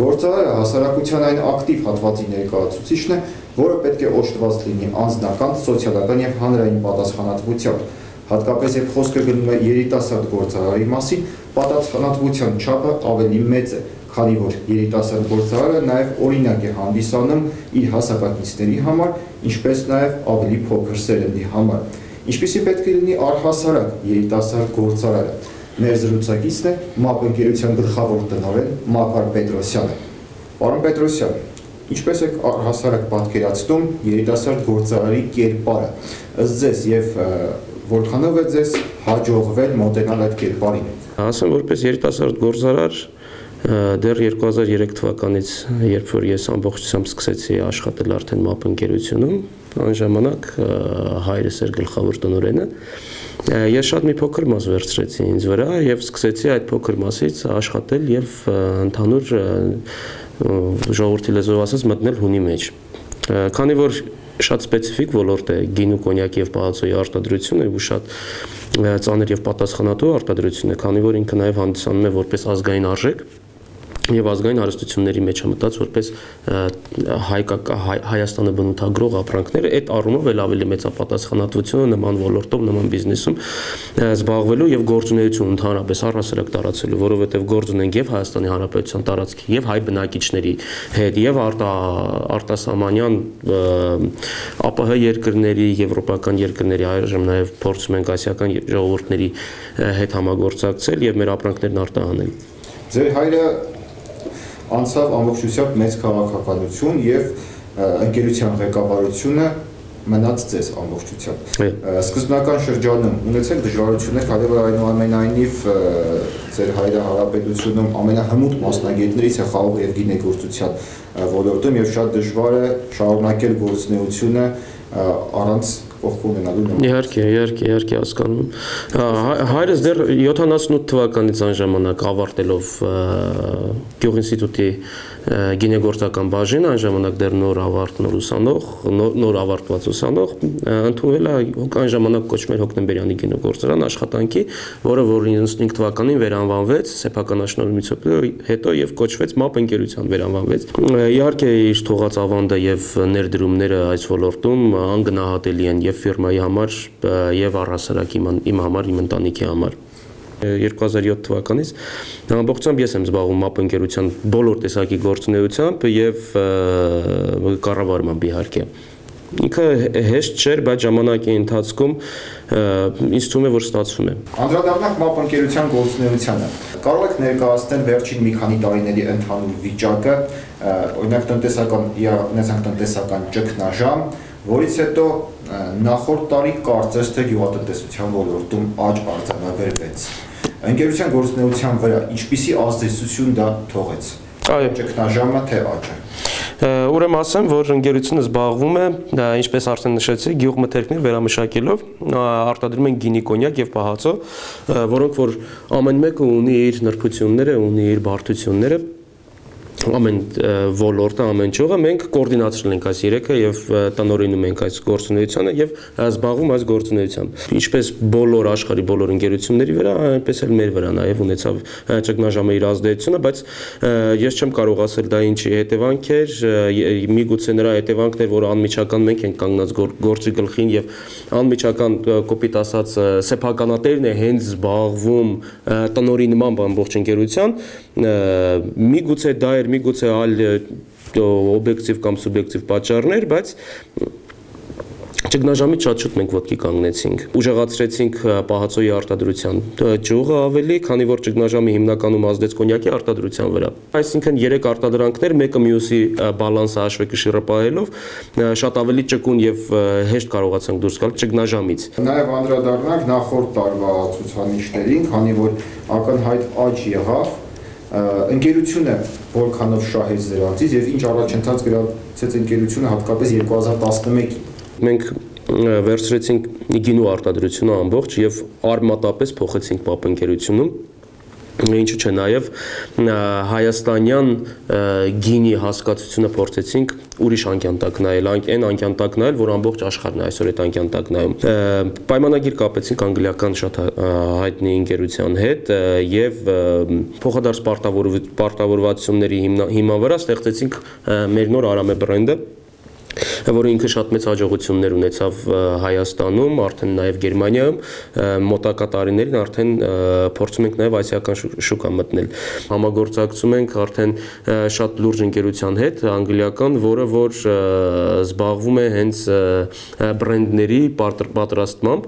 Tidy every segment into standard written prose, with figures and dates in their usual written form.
Գործարարը հասարակության այն ակտիվ հատվածի ներկայացուցիչն է, որը պետք է օժտված լինի անձնական, սոցիալական և հանրային պատասխանատվությամբ, հատկապես երբ խոսքը գնում է երիտասարդ գործարարի մասին, պատասխանատվության չափը ավելի մեծ է, քանի որ երիտասարդ գործարարը նաև օրինակ է հանդիսանում իր հասակակիցների համար, ինչպես նաև ավելի փոքր սերնդի համար։ Ինչպիսի պետք է լինի առհասարակ երիտասարդ գործարարը։ Մեր զրուցակիցն է ՄԱՊ ընկերության գլխավոր տնօրեն Մակար Պետրոսյանը։ Պարոն Պետրոսյան, ինչպես եք առհասարակ պատկերացնում երիտասարդ գործարարի կերպարը, ըստ ձեզ եւ որքանով է ձեզ հաջողվել մոտենալ այդ կերպարին։ Ասեմ, որպես երիտասարդ գործարար դեռ 2003 թվականից, երբ որ ես ամբողջությամբ սկսեցի աշխատել արդեն ՄԱՊ ընկերությունում, այն ժամանակ հայրս էր գլխավոր տնօրենը, ես շատ մի փոքր մաս վերցրեցի ինձ վրա եւ սկսեցի այդ փոքր մասից աշխատել եւ ընդհանուր ժողովրդի լեզվով ասած մտնել հունի մեջ։ Քանի որ շատ սպეციფიկ ոլորտ է գինու, կոնյակի եւ պահածոյի արտադրությունը ու շատ ծանր եւ պատասխանատու արտադրություն է, քանի որ ինքը նաեւ հանդիսանում է որպես ազգային արժեք եւ ազգային հարստությունների մեջ մտած որպես Հայաստանը բնութագրող ապրանքները, այդ առումով էլ ավելի մեծ է պատասխանատվությունը նման ոլորտով, նման բիզնեսում զբաղվելու եւ գործունեություն ընդհանրապես առհասարակ տարածելու, որովհետեւ գործ ունենք եւ Հայաստանի Հանրապետության տարածքի եւ հայ բնակիչների հետ եւ արտասահմանյան ԱՊՀ երկրների, եվրոպական երկրների, այժմ նաեւ փորձում ենք ասիական ժողովուրդների հետ համագործակցել եւ մեր ապրանքներն արտահանել։ Ձեր հայրը անցավ ամբողջությամբ մեծ քաղաքականություն եւ ընկերության ղեկավարությունը մնաց ձեզ ամբողջությամբ։ Սկզբնական շրջանում ունեցեք դժվարություններ, քանի որ այնուամենայնիվ ձեր հայրը հանրապետությունում ամենահմուտ մասնագետներից է խաղող եւ գինեգործության ոլորտում եւ շատ դժվար է շարունակել գործունեությունը առանց կողք ունենալու։ Իհարկե հասկանում։ Հայրս դեռ 78 թվականից այն ժամանակ ավարտելով գյուղինստիտուտի գինեգործական բաժին, այն ժամանակ դեռ նոր ավարտված ուսանող, ընդունվել է այն ժամանակ կոչվում էր Հոկտեմբերյանի գինեգործարան աշխատանքի, որը որ 95 թվականին վերանվանվեց սեփականաշնորհումից հետո եւ կոչվեց ՄԱՊ ընկերության վերանվանվեց։ Իհարկե իր թողած ավանդը եւ ներդրումները այս ոլորտում անգնահատելի են եւ ֆիրմայի համար եւ առհասարակ իմ համար, իմ ընտանիքի համար։ 2007 թվականից ամբողջությամբ ես եմ զբաղվում ՄԱՊ ընկերության բոլոր տեսակի գործունեությամբ եւ կառավարմամբ իհարկե։ Ինքը հեշտ չէր, բայց ժամանակի ընթացքում ինձ թվում է, որ ստացվում է։ Անդրադառնանք ՄԱՊ ընկերության գործունեությանը։ Կարող եք ներկայացնել վերջին մի քանի տարիների ընդհանուր վիճակը, օրինակ տնտեսական ճգնաժամ, որից հետո նախորդ տարի կարծես թե գյուղատնտեսության ոլորտում աճ արձանագրվեց։ Ընկերության գործունեության վրա ինչպիսի ազդեցություն դա թողեց։ Ճգնաժամը թե աճը։ Ուրեմն ասեմ, որ ընկերությունը զբաղվում է, ինչպես արդեն նշեցի, գյուղմթերքներ վերամշակելով, արտադրում են գինի, կոնյակ եւ պահածո, որոնք որ ամեն մեկը ունի իր նրբությունները, ունի իր բարդությունները, ամեն ոլորտը, ամեն ճյուղը մենք կոորդինացրել ենք այս երեքը եւ տնօրինում ենք այս գործունեությանը եւ զբաղվում այս գործունեությամբ։ Ինչպես բոլոր աշխարհի բոլոր ընկերությունների վրա, այնպես էլ մեր վրա նաեւ ունեցավ ճգնաժամը իր ազդեցությունը, բայց ես չեմ կարող ասել դա ինչի հետևանք էր, միգուցե նրա հետևանքն էր, որ անմիջական մենք ենք կանգնած գործի գլխին եւ անմիջական կոպիտ ասած սեփականատերն է հենց զբաղվում տնօրինմամբ ամբողջ ընկերության, միգուցե դա էր, միգուցե այլ օբյեկտիվ կամ սուբյեկտիվ պատճառներ, բայց ճգնաժամից շատ շուտ մենք ոտքի կանգնեցինք, ուժեղացրեցինք պահածոյի արտադրության ճյուղը ավելի, քանի որ ճգնաժամը հիմնականում ազդեց կոնյակի արտադրության վրա։ Այսինքն 3 արտադրանքներ, մեկը մյուսի բալանսը հաշվեկշիռը պահելով, շատ ավելի ճկուն եւ հեշտ կարողացանք դուրս գալ ճգնաժամից։ Նաեւ անդրադառնանք նախորդ տարվա ցուցանիշներին, քանի որ ակնհայտ աճ եղավ, ընկերությունը որքանով շահեց դրանից եւ ինչ առաջընթաց գրավեց ընկերությունը հատկապես 2011-ին։ Մենք վերցրեցինք գինու արտադրությունը ամբողջ եւ արմատապես փոխեցինք ՄԱՊ ընկերությունում Ինչու՞ չէ նաև հայաստանյան գինի հասկացությունը փորձեցինք ուրիշ անկյան տակ նայել, այն անկյան տակ նայել, որ ամբողջ աշխարհն է այսօր այդ անկյան տակ նայում։ Պայմանագիր կապեցինք անգլիական շատ հայտնի ընկերության հետ եւ փոխադարձ պարտավորվածությունների հիման վրա ստեղծեցինք մեր նոր Արամե բրենդը, որը ինքը շատ մեծ հաջողություններ ունեցավ Հայաստանում, արդեն նաև Գերմանիայում, մոտակա տարիներին արդեն փորձում ենք նաև ասիական շուկա մտնել։ Համագործակցում ենք արդեն շատ լուրջ ընկերության հետ, անգլիական, որը որ զբաղվում է հենց բրենդների պատրաստմամբ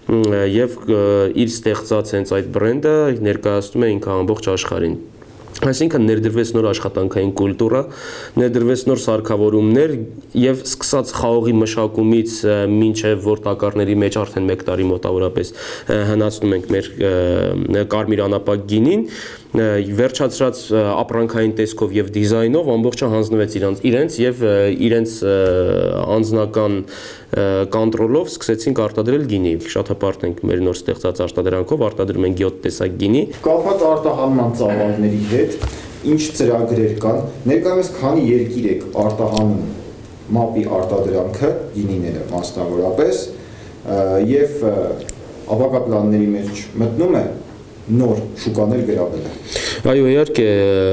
եւ իր ստեղծած հենց այդ բրենդը ներկայացնում է ինքը ամբողջ աշխարհին։ Այսինքն ներդրվեց նոր աշխատանքային կուլտուրա, ներդրվեց նոր սարքավորումներ եւ սկսած խաղողի մշակումից մինչեւ որ տակառների մեջ արդեն 1 տարի մոտավորապես հնացնում ենք մեր կարմիր անապակ գինին, վերջացրած ապրանքային տեսքով եւ դիզայնով ամբողջը հանձնվեց իրենց եւ իրենց անձնական կոնտրոլով սկսեցինք արտադրել գինի։ Շատ հպարտ ենք մեր նոր ստեղծած արտադրանքով, արտադրում ենք 7 տեսակ գինի։ Կապված արտահանման ծավալների հետ ինչ ծրագրեր կան, ներկայումս քանի երկիր եք արտահանում մապի արտադրանքը, գինիները մասնավորապես, եւ ապագա պլանների մեջ մտնում է նոր շուկաներ գրավելը։ Այո, իհարկե,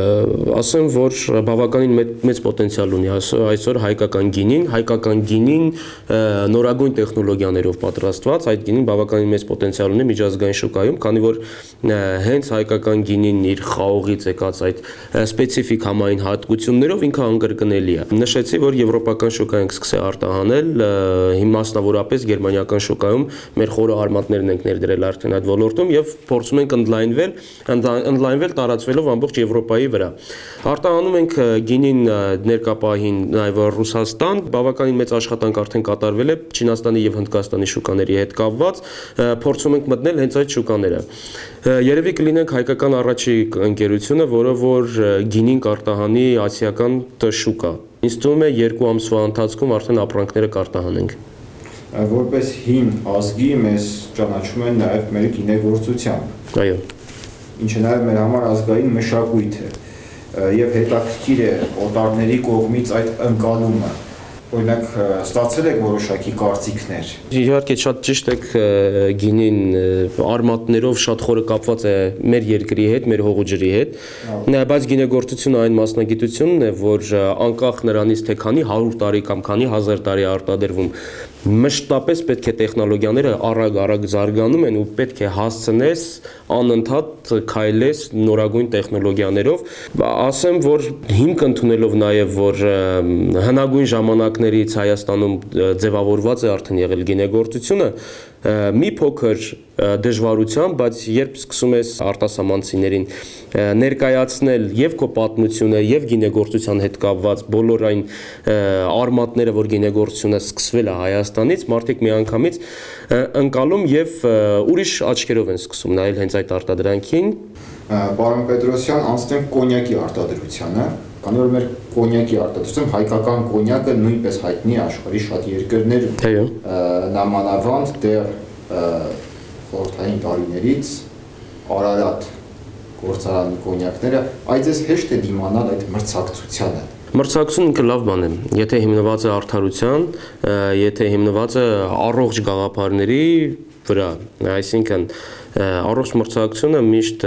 ասեմ, որ բավականին մեծ պոտենցիալ ունի այսօր հայկական գինին նորագույն տեխնոլոգիաներով պատրաստված, այդ գինին բավականին մեծ պոտենցիալ ունի միջազգային շուկայում, քանի որ հենց հայկական գինին իր խաղողից եկած այդ սպეციფიկ համային հատկություններով ինքը անկրկնելի է։ Նշեցի, որ եվրոպական շուկա ենք սկսել արտահանել, մասնավորապես գերմանիական շուկայում մեր խորը արմատներն ենք ներդրել արդեն այդ ոլորտում եւ փորձում ենք ընդլայնվել տարածվելով ամբողջ Եվրոպայի վրա։ Արտահանում ենք գինին ներկապահին նաև Ռուսաստան, բավականին մեծ աշխատանք արդեն կատարվել է Չինաստանի եւ Հնդկաստանի շուկաների հետ կապված, փորձում ենք մտնել հենց այդ շուկաները։ Երևի կլինենք հայկական առաջի ընկերությունը, որը որ գինին կարտահանի ասիական շուկա։ Ինձ թվում է 2 ամսվա ընթացքում արդեն ապրանքները կարտահանենք։ Որպես հին ազգի մեզ ճանաչում են նաև մեր գինեգործությամբ։ Այո։ Ինչը նաև մեր համար ազգային մշակույթ է եւ հետաքրքիր է օտարների կողմից այդ ընկալումը։ Օրինակ ստացել եք որոշակի կարծիքներ։ Իհարկե շատ ճիշտ եք, գինին արմատներով շատ խորը կապված է մեր երկրի հետ, մեր հողու ջրի հետ, բայց գինեգործությունը այն մասնագիտությունն է, որ անկախ նրանից թե քանի 100 տարի կամ քանի 1000 տարի արտադրվում, մշտապես պետք է տեխնոլոգիաները արագ զարգանում են ու պետք է հասցնես անընդհատ քայլես նորագույն տեխնոլոգիաներով։ Ասեմ, որ հիմք ընդունելով նաև որ հնագույն ժամանակներից Հայաստանում ձևավորված է արդեն եղել գինեգործությունը, մի փոքր դժվարությամբ, բայց երբ սկսում ես արտասահմանցիներին ներկայացնել եւ քո պատմությունը եւ գինեգործության հետ կապված բոլոր այն արմատները, որ գինեգործությունը սկսվել է Հայաստանից, մարդիկ միանգամից ընկալում եւ ուրիշ աչքերով են սկսում նայել հենց այդ արտադրանքին։ Պարոն Պետրոսյան, անցնենք կոնյակի արտադրությանը, քանի որ մեր կոնյակի արտադրությամբ հայկական կոնյակը նույնպես հայտնի է աշխարհի շատ երկրներում։ Այո։ Նամանավանդ դեռ խորհրդային տարիներից Արարատ գործարանի կոնյակները, այդպես հեշտ է դիմանալ այդ մրցակցությանը։ Մրցակցությունը ինքը լավ բան է, եթե հիմնված է արդարության, եթե հիմնված է առողջ գաղափարների վրա, այսինքն առողջ մրցակցությունը միշտ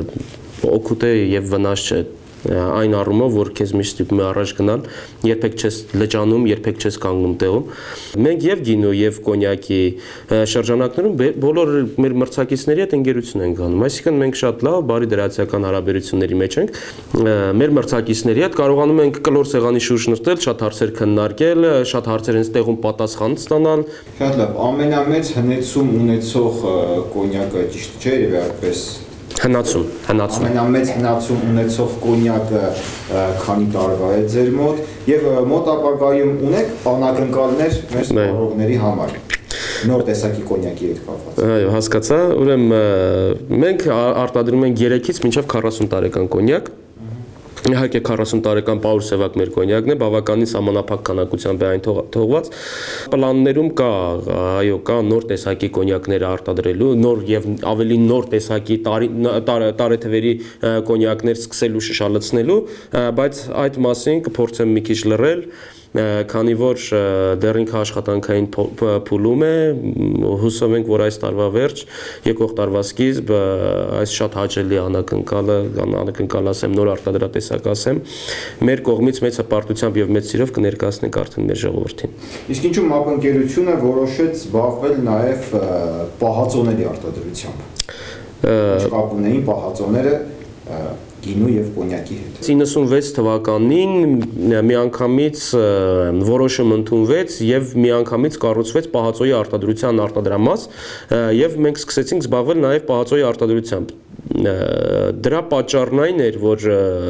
օգուտ է եւ վնաս չէ։ Այն առումով, որ քեզ միշտ ստիպում է առաջ գնալ, երբեք չես լճանում, երբեք չես կանգնում տեղում։ Մենք եւ գինու եւ կոնյակի շրջանակներում բոլոր մեր մրցակիցների հետ ընկերություն ենք անում։ Այսինքն մենք շատ լավ, բարի դրացիական հարաբերությունների մեջ ենք։ Մեր մրցակիցների հետ կարողանում ենք կլոր սեղանի շուրջ նստել, շատ հարցեր քննարկել, շատ հարցեր հենց տեղում պատասխան ստանալ։ Շատ լավ, ամենամեծ հնեցում ունեցող կոնյակը ճիշտ չէ, եւ այդպես հնացում։ Ամենամեծ հնացում ունեցող կոնյակը քանի տարվա է ձեր մոտ եւ մոտ ապագայում ունեք անակնկալներ մեր սպառողների համար նոր տեսակի կոնյակի հետ կապված։ Այո, հասկացա։ Ուրեմն մենք արտադրում ենք 3-ից մինչև 40 տարեկան կոնյակ։ Իհարկե 40 տարեկան Պաուլ Սևակ մեր կոնյակն է, բավականին սահմանափակ քանակությամբ է այն թողված։ Պլաններում կա, այո, կա նոր տեսակի կոնյակներ արտադրելու, նոր եւ ավելի նոր տեսակի տարեթվերի կոնյակներ սկսելու շշալցնելու, բայց այդ մասին կփորձեմ մի քիչ լռել, քանի որ դեռ ինքը աշխատանքային փուլում է, հուսով ենք, որ այս տարվա վերջ, եկող տարվա սկիզբ այս շատ հաճելի անակնկալ ասեմ, նոր արտադրատեսակ ասեմ, մեր կողմից մեծ հպարտությամբ եւ մեծ սիրով կներկայացնենք արդեն մեր ժողովրդին։ Իսկ ինչու ՄԱՊ ընկերությունը որոշեց զբաղվել նաեւ պահածոների արտադրությամբ։ Ինչ կապ ունեին պահածոները գինու եւ կոնյակի հետ։ 96 թվականին միանգամից որոշում ընդունվեց եւ միանգամից կառուցվեց պահածոյի արտադրության արտադրամաս եւ մենք սկսեցինք զբաղվել նաեւ պահածոյի արտադրությամբ։ Դրա պատճառն այն էր, որ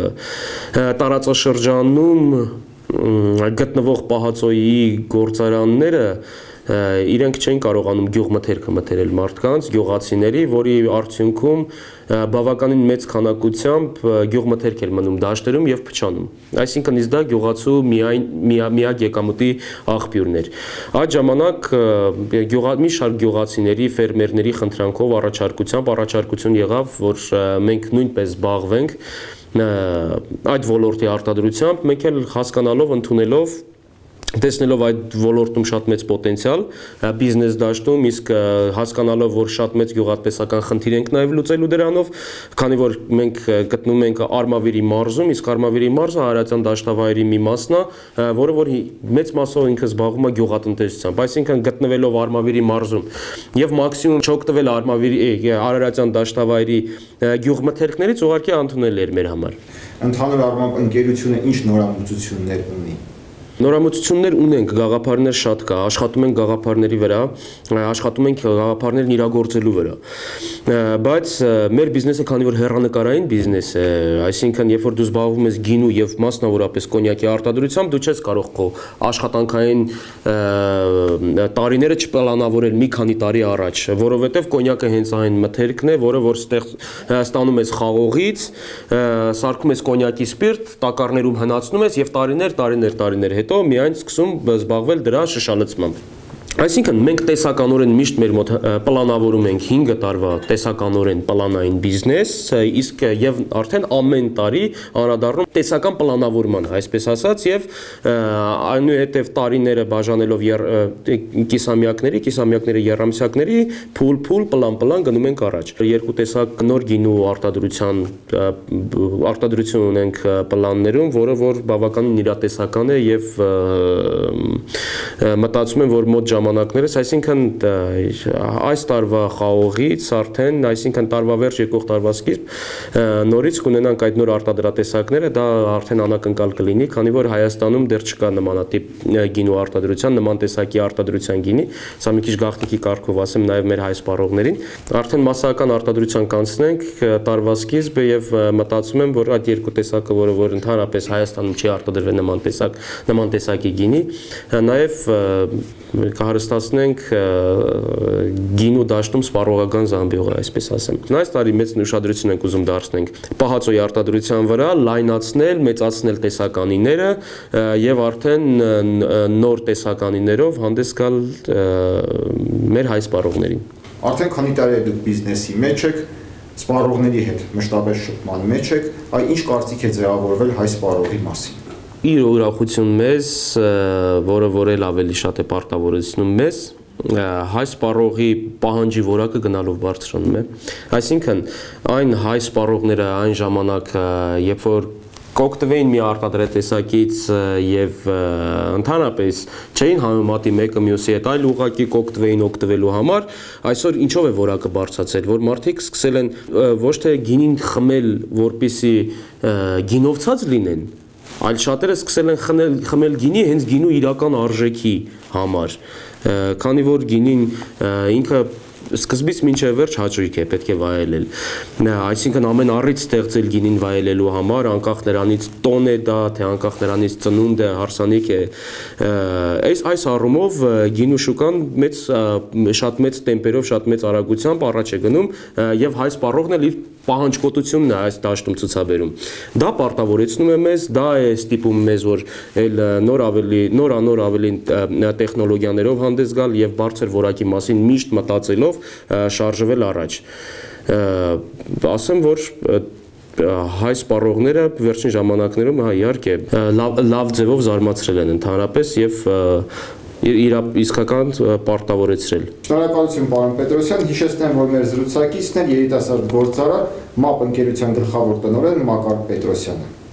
տարածաշրջանում գտնվող պահածոյի գործարանները իրենք չեն կարողանում գյուղմթերքը մթերել մարդկանց, գյուղացիների, որի արդյունքում բավականին մեծ քանակությամբ գյուղմթերք էր մնում դաշտերում եւ փչանում։ Այսինքն իսկ դա գյուղացու միակ եկամուտի աղբյուրն էր։ Այդ ժամանակ մի շարք գյուղացիների, ֆերմերների խնդրանքով առաջարկություն եղավ, որ մենք նույնպես զբաղվենք այդ ոլորտի արտադրությամբ, մենք էլ հասկանալով, ընդունելով տեսնելով այդ ոլորտում շատ մեծ պոտենցիալ բիզնես դաշտում, իսկ հասկանալով, որ շատ մեծ գյուղատնտեսական խնդիր ենք նաև լուծելու դրանով, քանի որ մենք գտնվում ենք Արմավիրի մարզում, իսկ Արմավիրի մարզը Արարատյան դաշտավայրի մի մասն է, որը որ մեծ մասով ինքը զբաղվում է գյուղատնտեսությամբ, այսինքն գտնվելով Արմավիրի մարզում եւ մաքսիմում չօգտվել Արարատյան դաշտավայրի գյուղմթերքներից ուղղակի ընդունել էր մեր համար։ Ընդհանուր առմամբ ընկերությունը ինչ նորամուծություններ ունի։ Նորամուծություններ ունենք, գաղափարներ շատ կա, աշխատում ենք գաղափարների վրա, աշխատում ենք գաղափարներն իրագործելու վրա։ Բայց մեր բիզնեսը, քանի որ հեռանկարային բիզնես է, այսինքն երբ որ դու զբաղվում ես գինու եւ մասնավորապես կոնյակի արտադրությամբ, դու չես կարող քո աշխատանքային տարիները չպլանավորել մի քանի տարի առաջ, որովհետեւ կոնյակը հենց այն մթերքն է, որը որ ստանում ես խաղողից, սարքում ես կոնյակի սպիրտ, տակառներում հնացնում ես եւ տարիներ հետո միայն սկսում զբաղվել դրա շշալցմամբ։ Այսինքն մենք տեսականորեն միշտ մեր մոտ պլանավորում ենք 5 տարվա տեսականորեն պլանային բիզնես, իսկ եւ արդեն ամեն տարի անդրադառնում տեսական պլանավորման, այսպես ասած, եւ այնուհետեւ տարիները բաժանելով կիսամյակների երամսյակների փուլ պլան գնում ենք առաջ։ Երկու տեսակ նոր գինու արտադրություն ունենք պլաններում, որը որ բավականին իրատեսական է եւ մտածում եմ, որ մոտ ժամանակներս, այսինքն այս տարվա խաղողից արդեն, այսինքն տարվա վերջ եկող տարվա սկիզբ նորից կունենանք այդ նոր արտադրատեսակները, դա արդեն անակնկալ կլինի, քանի որ Հայաստանում դեռ չկա նմանատիպ գինու արտադրության, նման տեսակի արտադրության գինի, սա մի քիչ գաղտնիքի կարգով ասեմ նաև մեր հայ սպառողներին, արդեն մասսայական արտադրության կանցնենք տարվա սկիզբը եւ մտածում եմ, որ այդ երկու տեսակը, որը որ ընդհանրապես Հայաստանում չի արտադրվել նման տեսակի գինի, նաև կհարստացնենք գինու դաշտում սպառողական զամբյուղը, այսպես ասեմ։ Այս տարի մեծ ուշադրություն ենք ուզում դարձնենք պահածոյի արտադրության վրա, լայնացնել, մեծացնել տեսականիները եւ արդեն նոր տեսականիներով հանդես գալ մեր հայ սպառողներին։ Արդեն քանի տարի է դուք բիզնեսի մեջ եք, սպառողների հետ մշտապես շփման մեջ եք, ինչ կարծիք է ձևավորվել հայ սպառողի մասին։ Իր ուրախություն մեզ, որը որ էլ ավելի շատ է պարտավորեցնում մեզ, հայ սպառողի պահանջի որակը գնալով բարձրանում է։ Այսինքն այն հայ սպառողները այն ժամանակ, երբ որ կօգտվեին մի արտադրատեսակից եւ ընդհանրապես չէին համեմատի մեկը մյուսի հետ, այլ ուղղակի կօգտվեին օգտվելու համար, այսօր ինչով է որակը բարձրացել, որ մարդիկ սկսել են ոչ թե գինին խմել, որպեսզի գինովցած լինեն, այլ շատերը սկսել են խմել գինի հենց գինու իրական արժեքի համար, քանի որ գինին ինքը սկզբից մինչև վերջ հաճույք է պետք է վայելել։ Այսինքն ամեն առիթ ստեղծել գինին վայելելու համար, անկախ նրանից տոն է դա, թե անկախ նրանից ծնունդ է, հարսանիք է։ Այս առումով գինու շուկան շատ մեծ տեմպերով, շատ մեծ արագությամբ առաջ է գնում եւ հայ սպառողն էլ իր պահանջկոտությունն է այս դաշտում ցուցաբերում։ Դա պարտավորեցնում է մեզ, դա է ստիպում մեզ, որ նորանոր ավելի տեխնոլոգիաներով հանդես գալ եւ բարձր որակի մասին միշտ մտածելով շարժվել առաջ։ Ասեմ, որ հայ սպառողները վերջին ժամանակներում իհարկե լավ ձևով զարմացրել են ընդհանրապես եւ իսկական պարտավորեցրել։ Շնորհակալություն, պարոն Պետրոսյան, հիշեցնեմ, որ մեր զրուցակիցն է երիտասարդ գործարար ՄԱՊ ընկերության գլխավոր տնօրեն Մակար Պետրոսյանը։